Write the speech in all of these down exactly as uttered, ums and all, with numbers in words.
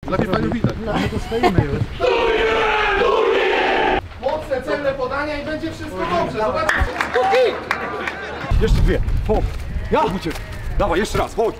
Lepiej panią widać. No to stoimy już. Mocne, celne podania i będzie wszystko dobrze. Zobaczcie. Jeszcze dwie. Hop. Ja uciek. Dawaj, jeszcze raz. Chodź.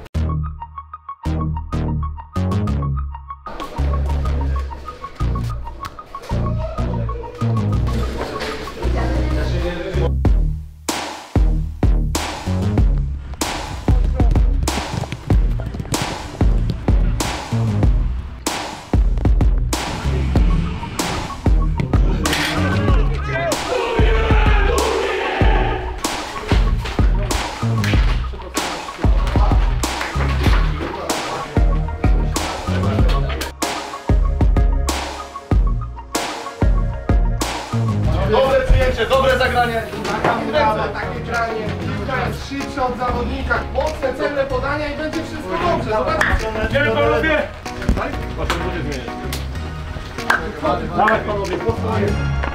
Dobre przyjęcie, dobre zagranie. Taka murawa, takie granie. Piłka jest szybsza od zawodnika. Mocne, celne podania i będzie wszystko dobrze. Zobaczcie. Idziemy panowie. Wasze buty zmienić. Dawaj panowie, postaję.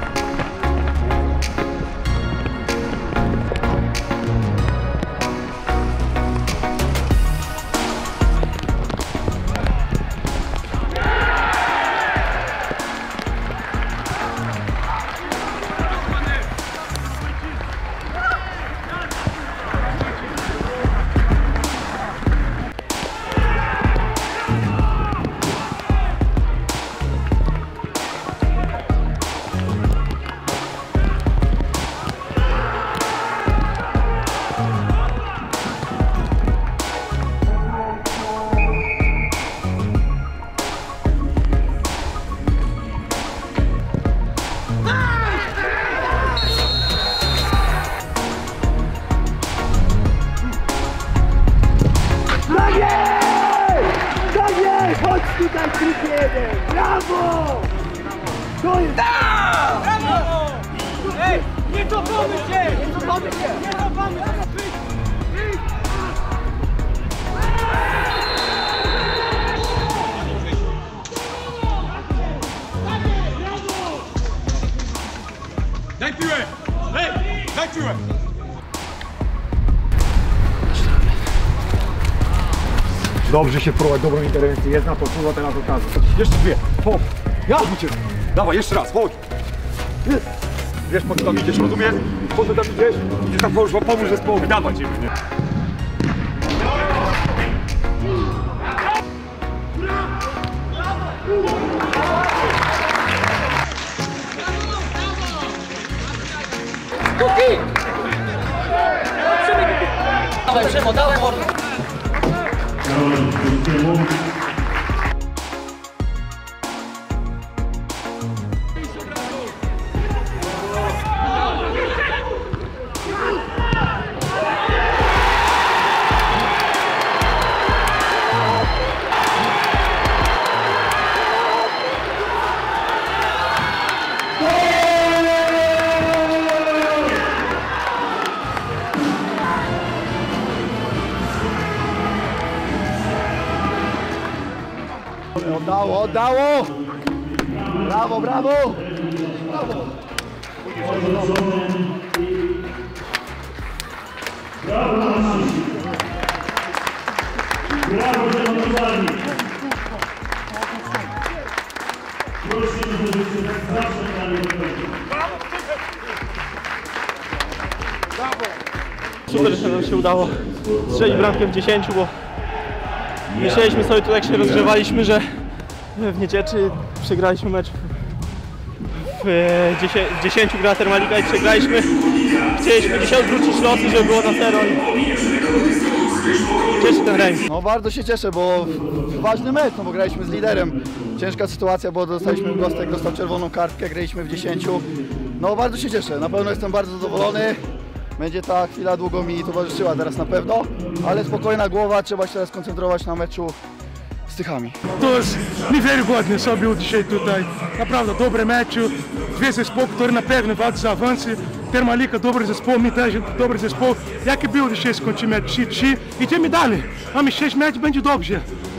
Chodź tutaj, trik jeden! Brawo! To jest... Brawo! Ej, nie cofamy się! Nie cofamy się! Nie cofamy się! Daj piłę! Hej! Daj piłę! Dobrze się wprowadź, dobrą interwencję, jest na to, kurwa teraz okazja. Jeszcze dwie, hop, ja uciek. Dawaj, jeszcze raz, chodź. Jest. Wiesz, po co tam idziesz, rozumiesz? Po co tam idziesz? Idziesz tam pomóż, pomóż zespołowi, dawaj cię. Dawaj, Przemo, dawaj, mordo! Oddało, oddało! Brawo, brawo! Brawo! Brawo, zamontowani! Proszę, żebyście tak zawsze grali do tego. Super, że nam się udało strzelić bramkę w dziesięciu, bo myśleliśmy sobie tu, jak się rozgrzewaliśmy, że w Niedzieczy przegraliśmy mecz w dziesięciu gra Termalika i przegraliśmy. Chcieliśmy dzisiaj odwrócić losy, żeby było na zero i cieszy ten remis. No bardzo się cieszę, bo ważny mecz, no bo graliśmy z liderem. Ciężka sytuacja, bo dostaliśmy Gostek, dostał czerwoną kartkę, graliśmy w dziesięciu. No bardzo się cieszę, na pewno jestem bardzo zadowolony. Będzie ta chwila długo mi towarzyszyła teraz na pewno, ale spokojna głowa, trzeba się teraz koncentrować na meczu z Tychami. To jest niewiarygodne, co było dzisiaj tutaj. Naprawdę dobry mecz, dwie zespoły, które na pewno walczą za awansy. Termalika dobry zespół, my też dobry zespół. Jaki był dzisiaj skończymy trzy trzy, idziemy dalej. Mamy sześć meczów, będzie dobrze.